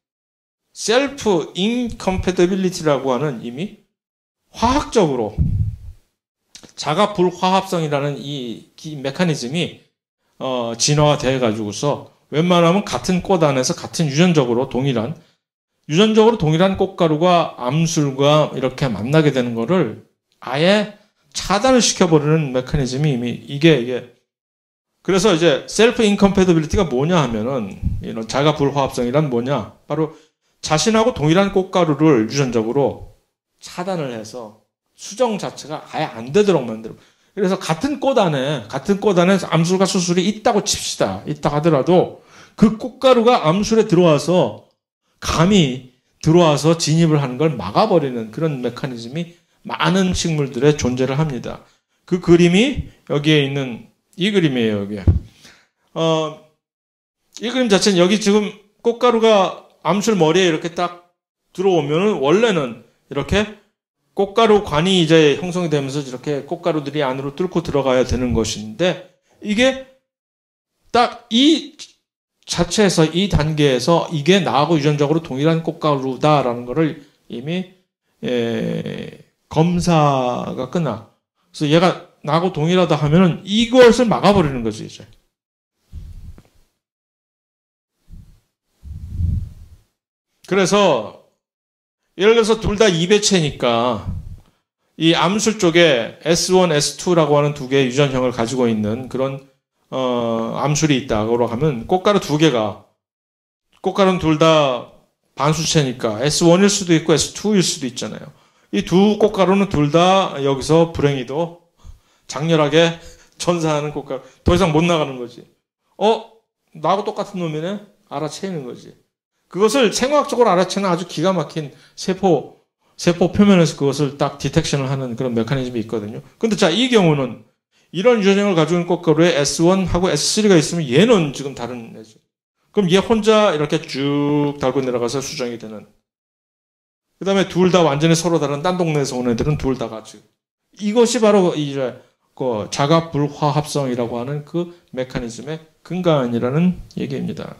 셀프 인컴패티빌리티라고 하는 이미 화학적으로 자가 불화합성이라는 이 메커니즘이 어, 진화가 돼 가지고서 웬만하면 같은 꽃 안에서 같은 유전적으로 동일한 유전적으로 동일한 꽃가루가 암술과 이렇게 만나게 되는 거를 아예 차단을 시켜버리는 메커니즘이 이미 이게 이게 그래서 이제 셀프 인컴패티빌리티가 뭐냐 하면은 이런 자가 불화합성이란 뭐냐 바로 자신하고 동일한 꽃가루를 유전적으로 차단을 해서 수정 자체가 아예 안 되도록 만들어. 그래서 같은 꽃 안에 같은 꽃 안에 암술과 수술이 있다고 칩시다. 있다 하더라도 그 꽃가루가 암술에 들어와서 감이 들어와서 진입을 하는 걸 막아버리는 그런 메커니즘이 많은 식물들의 존재를 합니다. 그 그림이 여기에 있는 이 그림이에요. 여기에. 어, 이 그림 자체는 여기 지금 꽃가루가 암술 머리에 이렇게 딱 들어오면은 원래는 이렇게 꽃가루 관이 이제 형성이 되면서 이렇게 꽃가루들이 안으로 뚫고 들어가야 되는 것인데 이게 딱 이 자체에서 이 단계에서 이게 나하고 유전적으로 동일한 꽃가루다라는 것을 이미 예, 검사가 끝나. 그래서 얘가 나하고 동일하다 하면은 이것을 막아버리는 거지 이제. 그래서 예를 들어서 둘 다 이 배체니까 이 암술 쪽에 에스 원, 에스 투라고 하는 두 개의 유전형을 가지고 있는 그런 어, 암술이 있다고 하면 꽃가루 두 개가 꽃가루는 둘 다 반수체니까 에스 원일 수도 있고 에스 투일 수도 있잖아요. 이 두 꽃가루는 둘 다 여기서 불행히도 장렬하게 전사하는 꽃가루 더 이상 못 나가는 거지. 어? 나하고 똑같은 놈이네? 알아채는 거지. 그것을 생화학적으로 알아채는 아주 기가 막힌 세포 세포 표면에서 그것을 딱 디텍션을 하는 그런 메커니즘이 있거든요. 근데 자, 이 경우는 이런 유전형을 가지고 있는 꽃가루에 에스 원하고 에스 쓰리가 있으면 얘는 지금 다른 애죠. 그럼 얘 혼자 이렇게 쭉 달고 내려가서 수정이 되는. 그 다음에 둘 다 완전히 서로 다른 딴 동네에서 온 애들은 둘 다 같이. 이것이 바로 이제 그 자가 불화합성이라고 하는 그 메커니즘의 근간이라는 얘기입니다.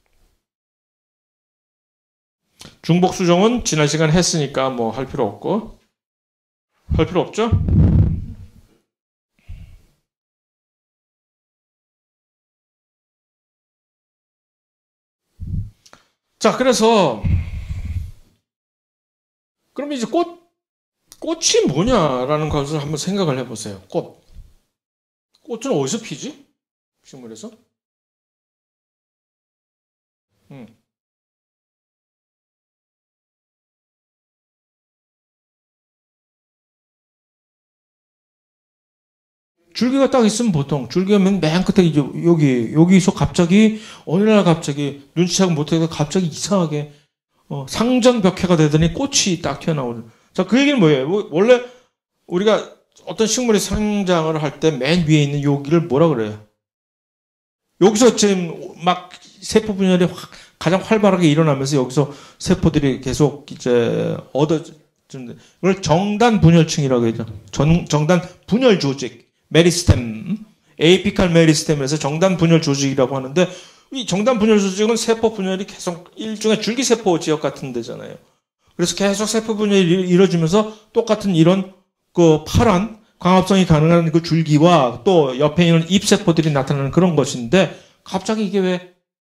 중복 수정은 지난 시간에 했으니까 뭐 할 필요 없고 할 필요 없죠? 자, 그래서 그럼 이제 꽃 꽃이 뭐냐라는 것을 한번 생각을 해보세요. 꽃 꽃은 어디서 피지? 식물에서? 음. 줄기가 딱 있으면 보통 줄기가 맨, 맨 끝에 이제 여기 여기서 갑자기 어느 날 갑자기 눈치채고 못해서 갑자기 이상하게 어, 상전벽해가 되더니 꽃이 딱 튀어나오는. 자, 그 얘기는 뭐예요? 원래 우리가 어떤 식물이 성장을 할 때 맨 위에 있는 여기를 뭐라 그래요? 여기서 지금 막 세포 분열이 확, 가장 활발하게 일어나면서 여기서 세포들이 계속 이제 얻어지는 이걸 정단 분열층이라고 하죠. 정, 정단 분열 조직. 메리스템, 에이피칼 메리스템에서 정단 분열 조직이라고 하는데 이 정단 분열 조직은 세포 분열이 계속 일종의 줄기세포 지역 같은 데잖아요. 그래서 계속 세포 분열이 이루어지면서 똑같은 이런 그 파란 광합성이 가능한 그 줄기와 또 옆에 있는 잎세포들이 나타나는 그런 것인데 갑자기 이게 왜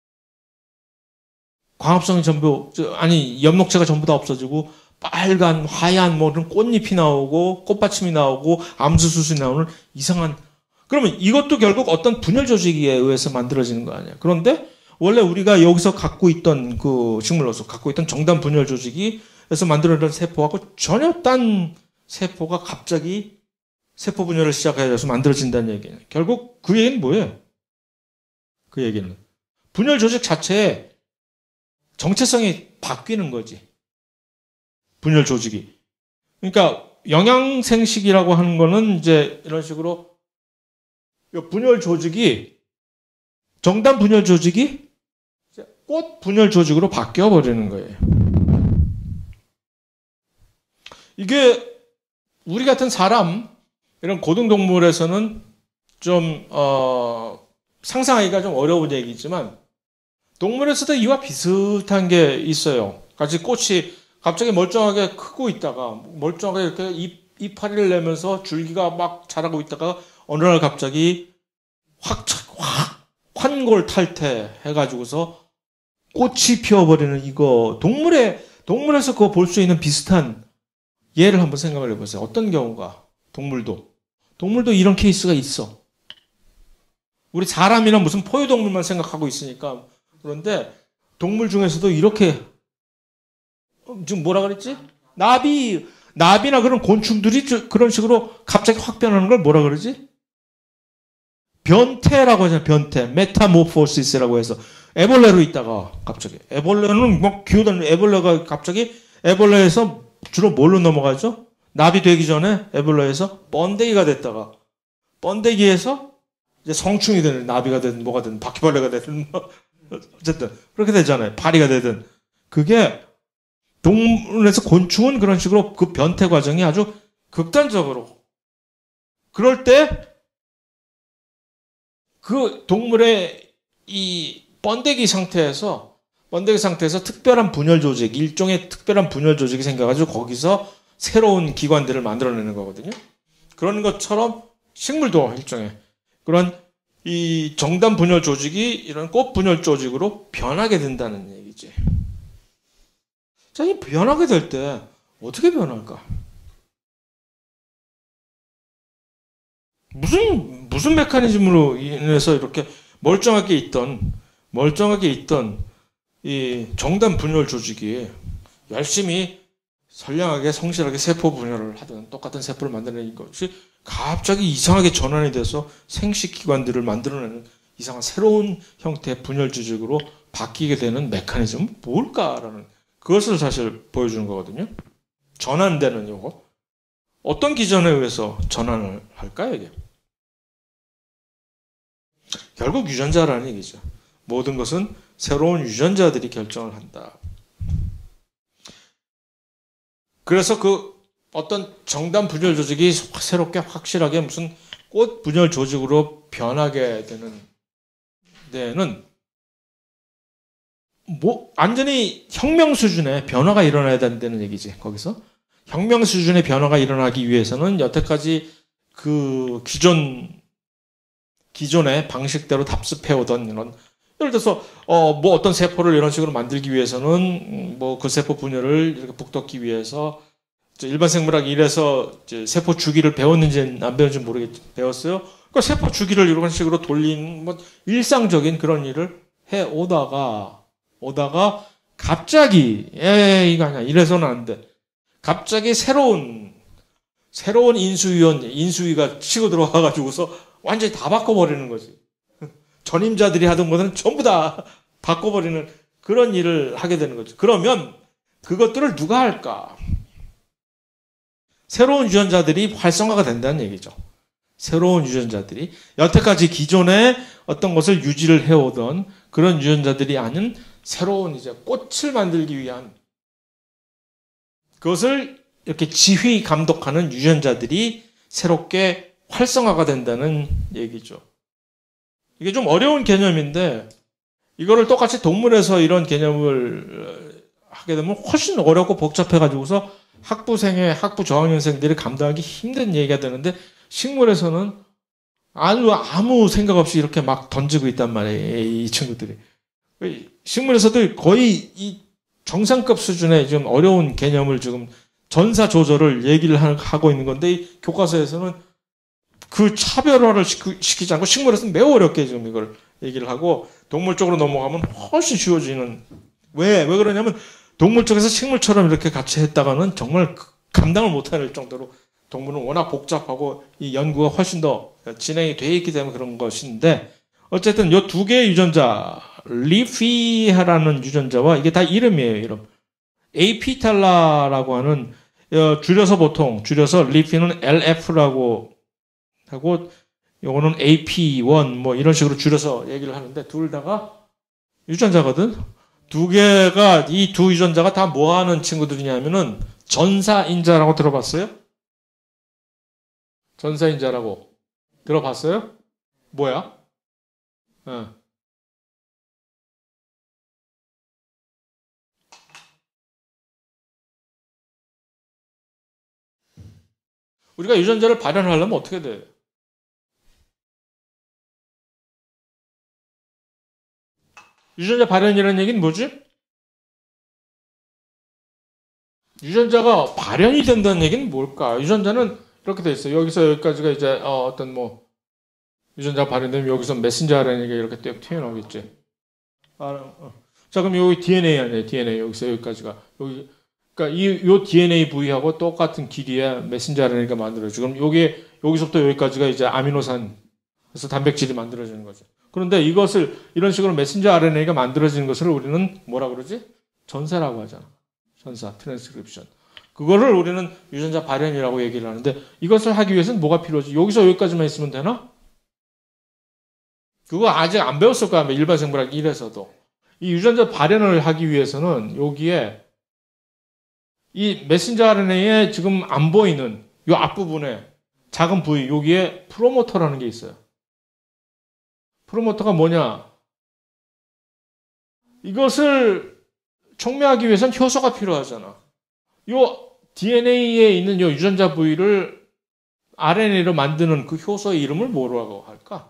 광합성이 전부 아니 엽록체가 전부 다 없어지고 빨간, 하얀, 뭐, 그런 꽃잎이 나오고, 꽃받침이 나오고, 암수수술이 나오는 이상한. 그러면 이것도 결국 어떤 분열 조직에 의해서 만들어지는 거 아니야. 그런데 원래 우리가 여기서 갖고 있던 그 식물로서 갖고 있던 정단 분열 조직이에서 만들어낸 세포하고 전혀 딴 세포가 갑자기 세포 분열을 시작해서 만들어진다는 얘기예요. 결국 그 얘기는 뭐예요? 그 얘기는. 분열 조직 자체의 정체성이 바뀌는 거지. 분열 조직이. 그러니까 영양생식이라고 하는 거는 이제 이런 식으로 분열 조직이 정단 분열 조직이 꽃 분열 조직으로 바뀌어 버리는 거예요. 이게 우리 같은 사람 이런 고등동물에서는 좀 어, 상상하기가 좀 어려운 얘기지만 동물에서도 이와 비슷한 게 있어요. 같이 꽃이 갑자기 멀쩡하게 크고 있다가 멀쩡하게 이렇게 잎, 이파리를 내면서 줄기가 막 자라고 있다가 어느 날 갑자기 확, 확 환골 탈퇴 해가지고서 꽃이 피어버리는 이거 동물에 동물에서 그거 볼 수 있는 비슷한 예를 한번 생각을 해보세요. 어떤 경우가 동물도 동물도 이런 케이스가 있어. 우리 사람이나 무슨 포유동물만 생각하고 있으니까 그런데 동물 중에서도 이렇게 지금 뭐라 그랬지? 나비 나비나 그런 곤충들이 그런 식으로 갑자기 확 변하는 걸 뭐라 그러지? 변태라고 하잖아요. 변태. 메타모포시스라고 해서 애벌레로 있다가 갑자기 애벌레는 막 기어다니는 애벌레가 갑자기 애벌레에서 주로 뭘로 넘어가죠? 나비 되기 전에 애벌레에서 번데기가 됐다가 번데기에서 이제 성충이 되는 나비가 되든 뭐가 되든 바퀴벌레가 되든 뭐 어쨌든 그렇게 되잖아요. 파리가 되든 그게 동물에서 곤충은 그런 식으로 그 변태 과정이 아주 극단적으로 그럴 때 그 동물의 이 번데기 상태에서 번데기 상태에서 특별한 분열 조직, 일종의 특별한 분열 조직이 생겨가지고 거기서 새로운 기관들을 만들어내는 거거든요. 그런 것처럼 식물도 일종의 그런 이 정단 분열 조직이 이런 꽃 분열 조직으로 변하게 된다는 얘기지. 자, 이 변하게 될 때 어떻게 변할까? 무슨 무슨 메커니즘으로 인해서 이렇게 멀쩡하게 있던 멀쩡하게 있던 이 정단 분열 조직이 열심히 선량하게 성실하게 세포 분열을 하던 똑같은 세포를 만들어내는 것이 갑자기 이상하게 전환이 돼서 생식기관들을 만들어내는 이상한 새로운 형태의 분열 조직으로 바뀌게 되는 메커니즘은 뭘까라는 그것을 사실 보여주는 거거든요. 전환되는 요거. 어떤 기전에 의해서 전환을 할까요, 이게? 결국 유전자라는 얘기죠. 모든 것은 새로운 유전자들이 결정을 한다. 그래서 그 어떤 정단 분열 조직이 새롭게 확실하게 무슨 꽃 분열 조직으로 변하게 되는 데는 뭐 완전히 혁명 수준의 변화가 일어나야 된다는 얘기지. 거기서 혁명 수준의 변화가 일어나기 위해서는 여태까지 그 기존 기존의 방식대로 답습해오던 이런 예를 들어서 어 뭐 어떤 세포를 이런 식으로 만들기 위해서는 뭐 그 세포 분열을 이렇게 북돋기 위해서 일반 생물학 일에서 이제 세포 주기를 배웠는지 안 배웠는지 모르겠지 배웠어요. 그러니까 세포 주기를 이런 식으로 돌리는 뭐 일상적인 그런 일을 해 오다가 오다가 갑자기 에이 이거 아니야 이래서는 안 돼. 갑자기 새로운 새로운 인수위원 인수위가 치고 들어와 가지고서 완전히 다 바꿔버리는 거지. 전임자들이 하던 것은 전부 다 바꿔버리는 그런 일을 하게 되는 거죠. 그러면 그것들을 누가 할까? 새로운 유전자들이 활성화가 된다는 얘기죠. 새로운 유전자들이 여태까지 기존의 어떤 것을 유지를 해오던 그런 유전자들이 아닌 새로운 이제 꽃을 만들기 위한 그것을 이렇게 지휘 감독하는 유전자들이 새롭게 활성화가 된다는 얘기죠. 이게 좀 어려운 개념인데 이거를 똑같이 동물에서 이런 개념을 하게 되면 훨씬 어렵고 복잡해가지고서 학부생의 학부 저학년생들이 감당하기 힘든 얘기가 되는데 식물에서는 아주 아무 생각 없이 이렇게 막 던지고 있단 말이에요. 이 친구들이. 식물에서도 거의 이 정상급 수준의 좀 어려운 개념을 지금 전사 조절을 얘기를 하고 있는 건데 이 교과서에서는 그 차별화를 시키지 않고 식물에서는 매우 어렵게 지금 이걸 얘기를 하고 동물 쪽으로 넘어가면 훨씬 쉬워지는 왜? 왜 그러냐면 동물 쪽에서 식물처럼 이렇게 같이 했다가는 정말 감당을 못할 정도로 동물은 워낙 복잡하고 이 연구가 훨씬 더 진행이 돼 있기 때문에 그런 것인데 어쨌든 이 두 개의 유전자 리피하라는 유전자와 이게 다 이름이에요. 이름. 에이피탈라라고 하는 줄여서 보통 줄여서 리피는 엘에프라고 하고 요거는 에이피 원 뭐 이런 식으로 줄여서 얘기를 하는데 둘 다가 유전자거든. 두 개가 이 두 유전자가 다 뭐 하는 친구들이냐면은 전사인자라고 들어봤어요? 전사인자라고 들어봤어요? 뭐야? 어. 우리가 유전자를 발현하려면 어떻게 돼? 유전자 발현이라는 얘기는 뭐지? 유전자가 발현이 된다는 얘기는 뭘까? 유전자는 이렇게 돼 있어요. 여기서 여기까지가 이제 어, 어떤 뭐 유전자 발현되면 여기서 메신저 알엔에이가 이렇게 쭉 튀어나오겠지. 아, 어. 자, 그럼 여기 디엔에이 아니에요. 디엔에이 여기서 여기까지가 여기. 그러니까 이 요 디엔에이 부위하고 똑같은 길이의 메신저 알엔에이가 만들어지고, 그럼 여기 여기서부터 여기까지가 이제 아미노산, 그래서 단백질이 만들어지는 거죠. 그런데 이것을 이런 식으로 메신저 알엔에이가 만들어지는 것을 우리는 뭐라 그러지? 전사라고 하잖아. 전사, 트랜스크립션. 그거를 우리는 유전자 발현이라고 얘기를 하는데, 이것을 하기 위해서는 뭐가 필요하지? 여기서 여기까지만 있으면 되나? 그거 아직 안 배웠을 거야. 일반 생물학 일에서도. 이 유전자 발현을 하기 위해서는 여기에 이 메신저 알엔에이에 지금 안 보이는 이 앞부분에 작은 부위, 여기에 프로모터라는 게 있어요. 프로모터가 뭐냐? 이것을 촉매하기 위해서는 효소가 필요하잖아. 요 디엔에이에 있는 요 유전자 부위를 알엔에이로 만드는 그 효소의 이름을 뭐라고 할까?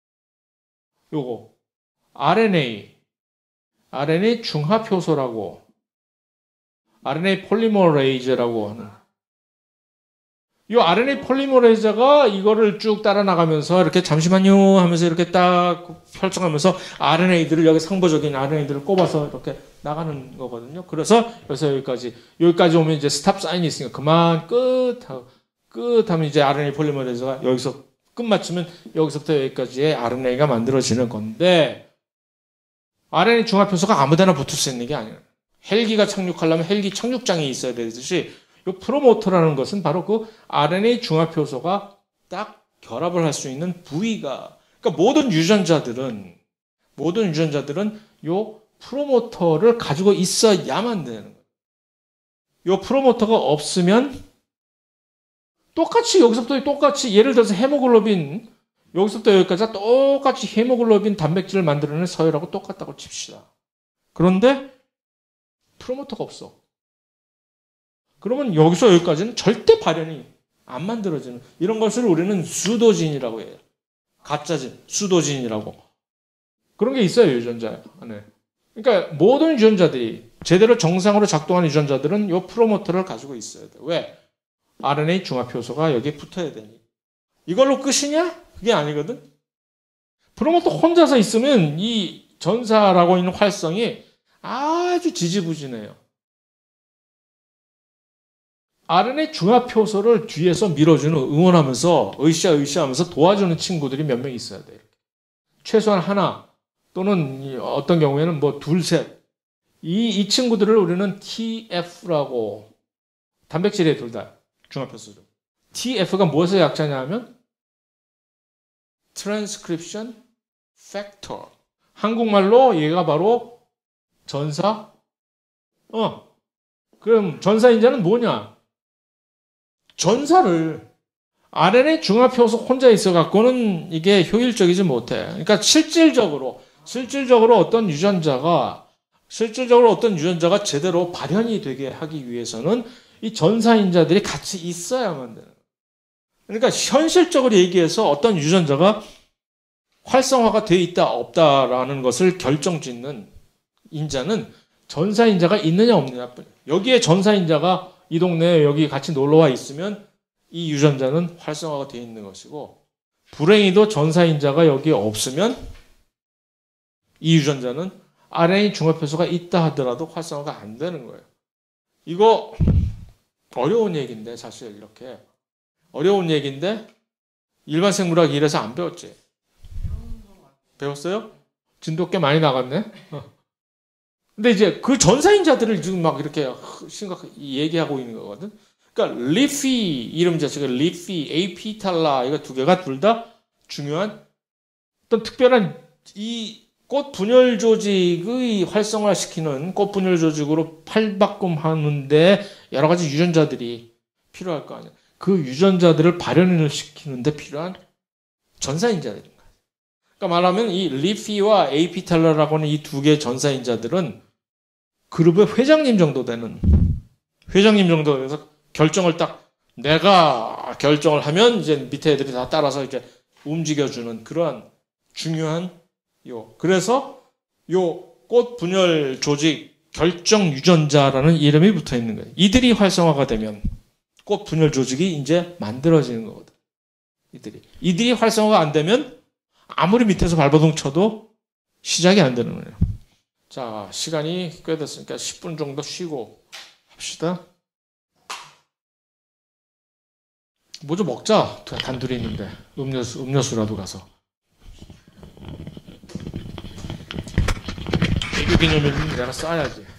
요거 알엔에이, 알엔에이 중합 효소라고, 알엔에이 폴리머레이즈라고 하는. 이 알엔에이 폴리머레이즈가 이거를 쭉 따라 나가면서 이렇게 잠시만요 하면서 이렇게 딱 펼쳐가면서 알엔에이들을, 여기 상부적인 알엔에이들을 꼽아서 이렇게 나가는 거거든요. 그래서 여기서 여기까지, 여기까지 오면 이제 스탑 사인이 있으니까 그만 끝 하고, 끝 하면 이제 알엔에이 폴리머레이즈가 여기서 끝 맞추면 여기서부터 여기까지의 알엔에이가 만들어지는 건데, 알엔에이 중합 효소가 아무데나 붙을 수 있는 게 아니에요. 헬기가 착륙하려면 헬기 착륙장이 있어야 되듯이, 이 프로모터라는 것은 바로 그 알엔에이 중합 효소가 딱 결합을 할 수 있는 부위가, 그러니까 모든 유전자들은, 모든 유전자들은 이 프로모터를 가지고 있어야만 되는 거예요. 이 프로모터가 없으면 똑같이 여기서부터 똑같이, 예를 들어서 헤모글로빈, 여기서부터 여기까지 똑같이 헤모글로빈 단백질을 만들어내는 서열하고 똑같다고 칩시다. 그런데 프로모터가 없어. 그러면 여기서 여기까지는 절대 발현이 안 만들어지는, 이런 것을 우리는 수도진이라고 해요. 가짜진, 수도진이라고. 그런 게 있어요, 유전자 안에. 그러니까 모든 유전자들이, 제대로 정상으로 작동하는 유전자들은 이 프로모터를 가지고 있어야 돼. 왜? 알엔에이 중합 효소가 여기에 붙어야 되니. 이걸로 끝이냐? 그게 아니거든. 프로모터 혼자서 있으면 이 전사라고 있는 활성이 아주 지지부진해요. 알엔에이 중합 효소를 뒤에서 밀어주는, 응원하면서 으쌰 으쌰 하면서 도와주는 친구들이 몇 명 있어야 돼요. 최소한 하나, 또는 어떤 경우에는 뭐 둘, 셋. 이, 이 친구들을 우리는 티에프라고, 단백질에 둘 다 중합 효소죠. 티에프가 무엇의 약자냐 하면 Transcription Factor. 한국말로 얘가 바로 전사. 어. 그럼 전사인자는 뭐냐? 전사를 알엔에이 중합 효소 혼자 있어 갖고는 이게 효율적이지 못해. 그러니까 실질적으로 실질적으로 어떤 유전자가 실질적으로 어떤 유전자가 제대로 발현이 되게 하기 위해서는 이 전사인자들이 같이 있어야만 되는 거예요. 그러니까 현실적으로 얘기해서 어떤 유전자가 활성화가 되어 있다 없다라는 것을 결정짓는 인자는 전사인자가 있느냐 없느냐 뿐이에요. 여기에 전사인자가 이 동네에 여기 같이 놀러와 있으면 이 유전자는 활성화가 되어 있는 것이고, 불행히도 전사인자가 여기에 없으면 이 유전자는 알엔에이 중합 효소가 있다 하더라도 활성화가 안 되는 거예요. 이거 어려운 얘기인데, 사실 이렇게 어려운 얘기인데 일반 생물학 일에서 안 배웠지? 배웠어요? 진도 꽤 많이 나갔네. 근데 이제 그 전사인자들을 지금 막 이렇게 심각하게 얘기하고 있는 거거든. 그러니까 리피 이름 자체가 리피, 에이피탈라, 이거 두 개가 둘 다 중요한 어떤 특별한 이 꽃 분열 조직의 활성화시키는, 꽃 분열 조직으로 팔바꿈하는데 여러 가지 유전자들이 필요할 거 아니야. 그 유전자들을 발현을 시키는데 필요한 전사인자들인 거야. 그러니까 말하면 이 리피와 에이피탈라라고 하는 이 두 개의 전사인자들은 그룹의 회장님 정도 되는, 회장님 정도 돼서 결정을 딱 내가 결정을 하면 이제 밑에 애들이 다 따라서 이제 움직여주는 그러한 중요한 요. 그래서 요 꽃 분열 조직 결정 유전자라는 이름이 붙어 있는 거예요. 이들이 활성화가 되면 꽃 분열 조직이 이제 만들어지는 거거든. 이들이. 이들이 활성화가 안 되면 아무리 밑에서 발버둥 쳐도 시작이 안 되는 거예요. 자, 시간이 꽤 됐으니까 십 분 정도 쉬고 합시다. 뭐 좀 먹자. 단둘이 있는데. 음료수, 음료수라도 가서. 개교 기념일은 내가 싸야지.